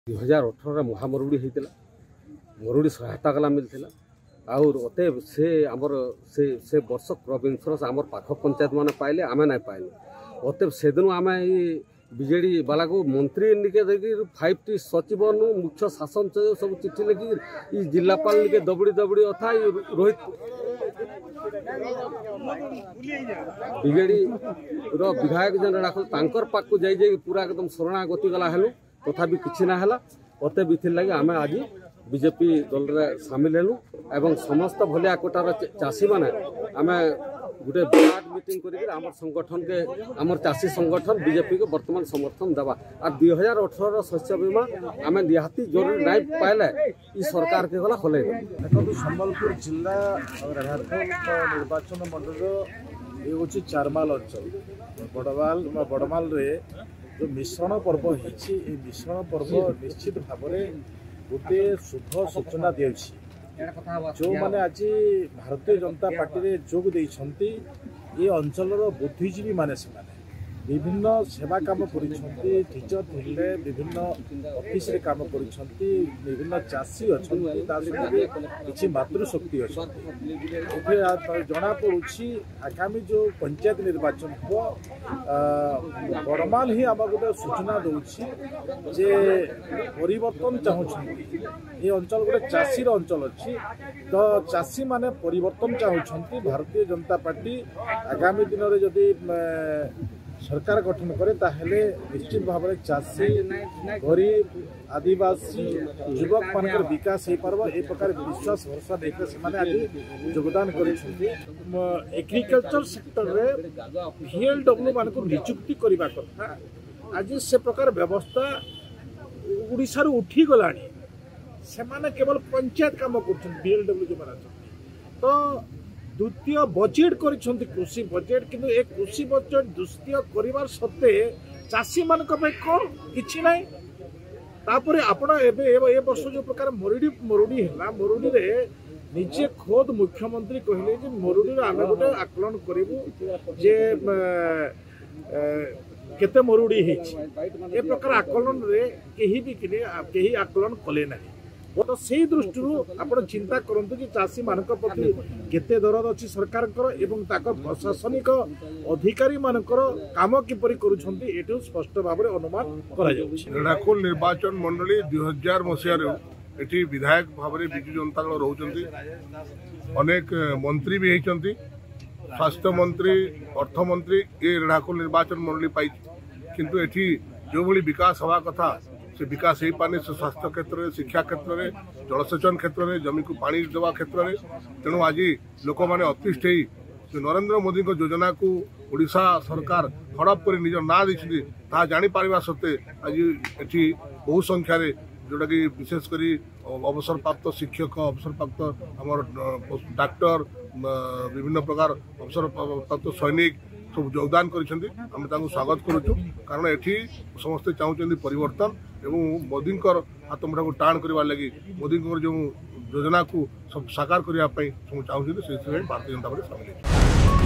2018 महामरुड़ी होता मरुड़ी सहायता कला मिलता और अत से आमर से वर्ष क्रॉप इंश्योरेंस आमर पाख पंचायत मैंने पाइले आम ना पाइल अत से दिन आम बीजेडी वाला को मंत्री निके देखिए 5टी सचिव मुख्य शासन सब चिठी लिखिक जिलापाल निके दबड़ी दबड़ी अथा रोहित बीजेडी विधायक जन राखल तांकर पाक को जाई पूरा एकदम शरणागति गला हेलु तथापि किछि ना हला अते बिथिर लगे आम आज बीजेपी दल रे सामिल हेलु एवं समस्त भलिया कोटार चाषी माने आम गोटे विराट मीटिंग कर संगठन के आमर चाषी संगठन बीजेपी को वर्तमान समर्थन देवा और 2018 शस्य बीमा आम निहाती जरूरी नहीं पाइले ई सरकार के गला खोले देखो संबलपुर जिला निर्वाचन मंडल ये हूँ चारमाल अंचल बड़माल रे जो मिश्रण पर्व होती मिश्रण पर्व निश्चित भाव में गोटे शुभ सूचना दे जो माने आज भारतीय जनता पार्टी रे जोग देइछंती ये अंचल बुद्धिजीवी माने से विभिन्न सेवा काम करिछंती टीचर थिले विभिन्न ऑफिस रे काम करिछंती विभिन्न चाषी अछंती ता संगे किछि मातृशक्ति अछंती एथे जना पड़ुछि आगामी जो पंचायत निर्वाचन को बड़माल ही आम गोटे सूचना दउछि जे परिवर्तन चाहूछंती ये अंचल गोटे चाषी अंचल अच्छी तो चाषी माने परिवर्तन चाहूछंती भारतीय जनता पार्टी आगामी दिन में जदि सरकार गठन करे ताहेले निश्चित भाव में चाषी गरीब आदिवासी युवक मान विकास हो पार्ब ए प्रकार विश्वास भरोसा देखते से आज योगदान करिसेंती एग्रीकल्चर सेक्टर रे VLW मान को नियुक्ति करबा कथा आज से प्रकार व्यवस्था उड़ीसा रो उठी गलानी से माने केवल पंचायत काम कर VLW जो माने तो द्वितीय बजेट करिसेंती कृषि बजेट किंतु एक कृषि बजेट द्वितीय करिवार सत्ते चाषी मान कौन किछि नाही तापर आपण ए वर्ष जो प्रकार मरुड़ी है मरुड़ी रे निजे खोद मुख्यमंत्री कहले जे मरुड़ी रे आमे गोटे आकलन करिवु जे केते मरुड़ी हेछि ए प्रकार आकलन रे केही आकलन कले नाही तो से दृष्टि आप चिंता करूँ कि चाषी मान प्रति केते दरद अच्छी सरकार एवं प्रशासनिक अधिकारी मानकर काम किपरि करूछंती एटू स्पष्ट भाव में अनुमान करा जाउछि। रेणाकुल निर्वाचन मंडली 2000 मसीह एटी विधायक भाव में विजु जनता दल रोचंती अनेक मंत्री भी होती स्वास्थ्य मंत्री अर्थमंत्री ये रेणाकुल निर्वाचन मंडली पाई किंतु एटी जो भली विकास हवा कथा से विकास हो पाने से स्वास्थ्य क्षेत्र में शिक्षा क्षेत्र में जलसेचन क्षेत्र में जमी को पानी देवा क्षेत्र में तेणु आज लोक मैंने अतिष्ठ जो नरेंद्र मोदी योजना को ओडिशा सरकार हड़प कर निज ना देती जापर सत्वे आज ये बहु संख्यार जोटा कि विशेषकर अवसर प्राप्त शिक्षक अवसर प्राप्त आमर डाक्टर विभिन्न प्रकार अवसर प्राप्त सैनिक सब योगदान करें आम स्वागत करुँ कारण ये समस्ते चाहते परिवर्तन एवं मोदी हाथ मुठा को टाण करने लगी मोदी जो योजना को सब साकार करने सब चाहते से भारतीय जनता पार्टी सामिल।